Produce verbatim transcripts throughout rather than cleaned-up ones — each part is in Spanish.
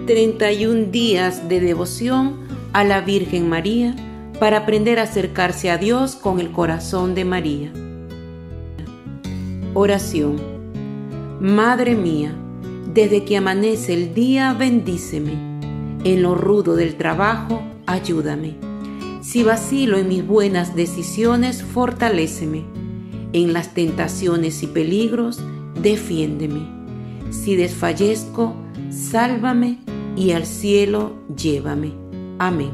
treinta y un días de devoción a la Virgen María para aprender a acercarse a Dios con el corazón de María. Oración. Madre mía, desde que amanece el día, bendíceme. En lo rudo del trabajo, ayúdame. Si vacilo en mis buenas decisiones, fortaléceme. En las tentaciones y peligros, defiéndeme. Si desfallezco, sálvame y al cielo llévame. Amén.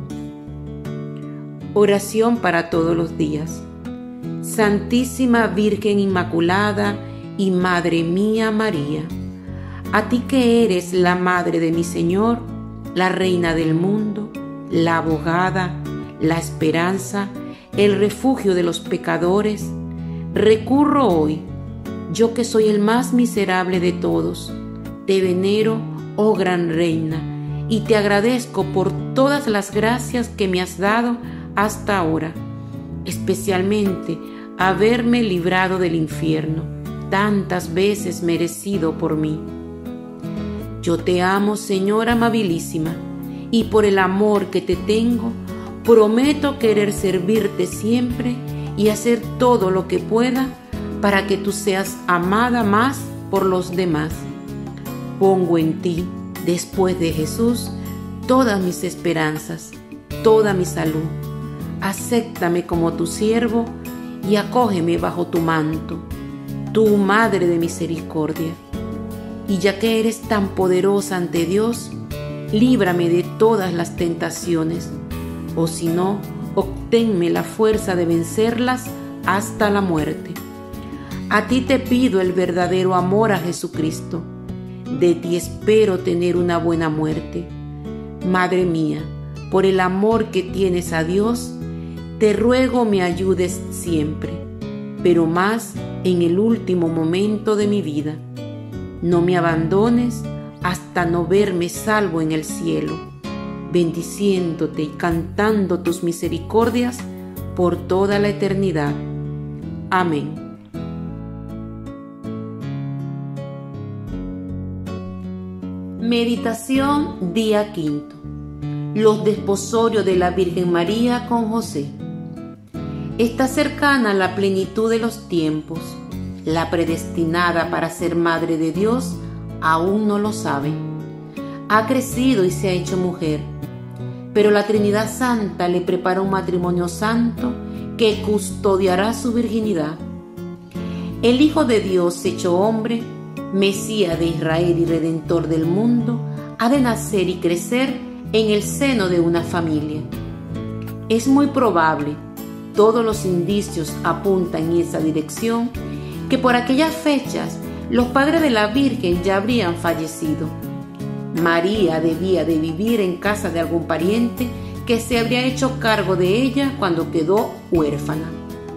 Oración para todos los días. Santísima Virgen Inmaculada y Madre mía María, a ti que eres la Madre de mi Señor, la Reina del mundo, la abogada, la esperanza, el refugio de los pecadores, recurro hoy, yo que soy el más miserable de todos. Te venero, oh gran Reina, y te agradezco por todas las gracias que me has dado hasta ahora, especialmente haberme librado del infierno, tantas veces merecido por mí. Yo te amo, Señora amabilísima, y por el amor que te tengo, prometo querer servirte siempre y hacer todo lo que pueda para que tú seas amada más por los demás. Pongo en ti, después de Jesús, todas mis esperanzas, toda mi salud. Acéptame como tu siervo y acógeme bajo tu manto, tú Madre de misericordia. Y ya que eres tan poderosa ante Dios, líbrame de todas las tentaciones, o si no, obténme la fuerza de vencerlas hasta la muerte. A ti te pido el verdadero amor a Jesucristo. De ti espero tener una buena muerte. Madre mía, por el amor que tienes a Dios, te ruego me ayudes siempre, pero más en el último momento de mi vida. No me abandones hasta no verme salvo en el cielo, bendiciéndote y cantando tus misericordias por toda la eternidad. Amén. Meditación día quinto. Los desposorios de la Virgen María con José. Está cercana la plenitud de los tiempos. La predestinada para ser Madre de Dios aún no lo sabe. Ha crecido y se ha hecho mujer, pero la Trinidad Santa le prepara un matrimonio santo que custodiará su virginidad. El Hijo de Dios hecho hombre, Mesías de Israel y Redentor del mundo, ha de nacer y crecer en el seno de una familia. Es muy probable, todos los indicios apuntan en esa dirección, que por aquellas fechas los padres de la Virgen ya habrían fallecido. María debía de vivir en casa de algún pariente que se habría hecho cargo de ella cuando quedó huérfana.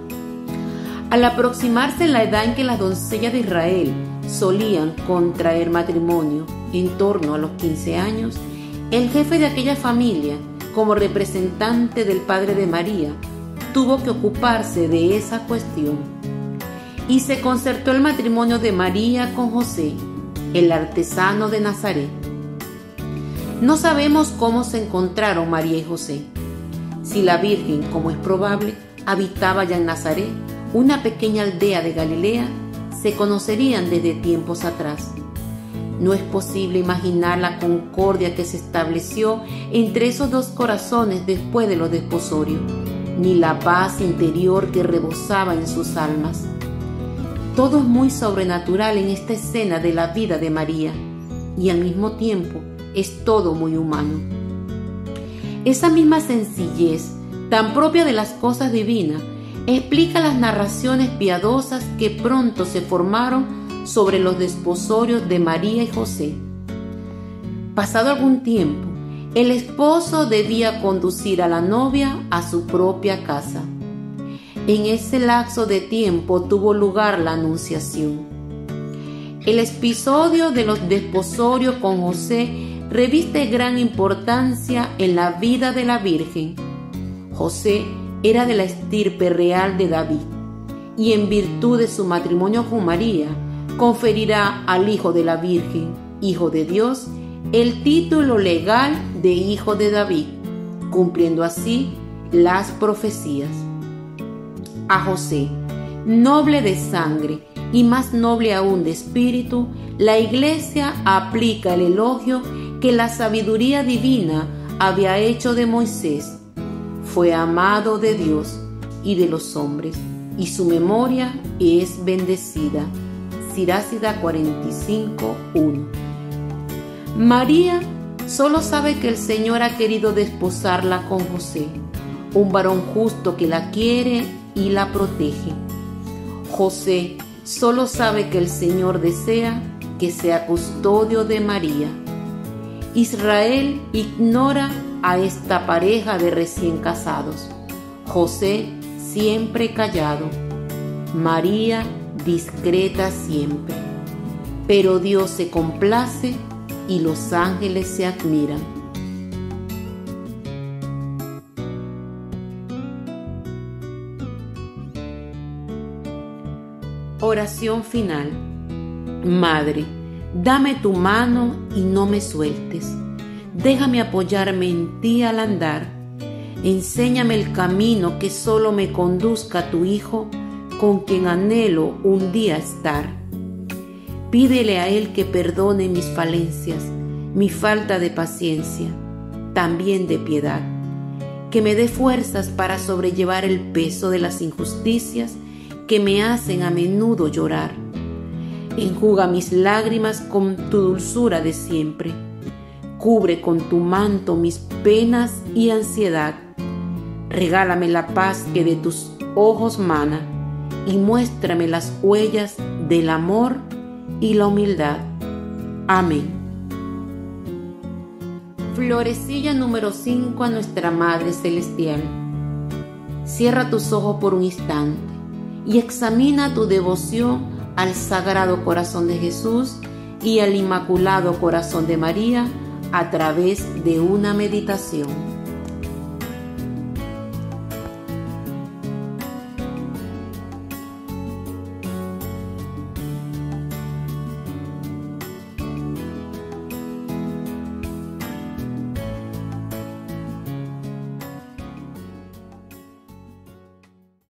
Al aproximarse la edad en que las doncellas de Israel solían contraer matrimonio, en torno a los quince años, el jefe de aquella familia, como representante del padre de María, tuvo que ocuparse de esa cuestión. Y se concertó el matrimonio de María con José, el artesano de Nazaret. No sabemos cómo se encontraron María y José. Si la Virgen, como es probable, habitaba ya en Nazaret, una pequeña aldea de Galilea, se conocerían desde tiempos atrás. No es posible imaginar la concordia que se estableció entre esos dos corazones después de los desposorios, ni la paz interior que rebosaba en sus almas. Todo es muy sobrenatural en esta escena de la vida de María, y al mismo tiempo es todo muy humano. Esa misma sencillez, tan propia de las cosas divinas, explica las narraciones piadosas que pronto se formaron sobre los desposorios de María y José. Pasado algún tiempo, el esposo debía conducir a la novia a su propia casa. En ese lapso de tiempo tuvo lugar la anunciación. El episodio de los desposorios con José reviste gran importancia en la vida de la Virgen. José era de la estirpe real de David, y en virtud de su matrimonio con María, conferirá al Hijo de la Virgen, Hijo de Dios, el título legal de hijo de David, cumpliendo así las profecías. A José, noble de sangre y más noble aún de espíritu, la Iglesia aplica el elogio que la sabiduría divina había hecho de Moisés. Fue amado de Dios y de los hombres, y su memoria es bendecida. Sirásida cuarenta y cinco, uno. María solo sabe que el Señor ha querido desposarla con José, un varón justo que la quiere y la protege. José solo sabe que el Señor desea que sea custodio de María. Israel ignora a esta pareja de recién casados. José siempre callado, María discreta siempre. Pero Dios se complace y los ángeles se admiran. Oración final. Madre, dame tu mano y no me sueltes. Déjame apoyarme en ti al andar. Enséñame el camino que solo me conduzca a tu Hijo, con quien anhelo un día estar. Pídele a Él que perdone mis falencias, mi falta de paciencia, también de piedad, que me dé fuerzas para sobrellevar el peso de las injusticias que me hacen a menudo llorar. Enjuga mis lágrimas con tu dulzura de siempre. Cubre con tu manto mis penas y ansiedad. Regálame la paz que de tus ojos mana y muéstrame las huellas del amor y la humildad. Amén. Florecilla número cinco a Nuestra Madre Celestial. Cierra tus ojos por un instante y examina tu devoción al Sagrado Corazón de Jesús y al Inmaculado Corazón de María a través de una meditación.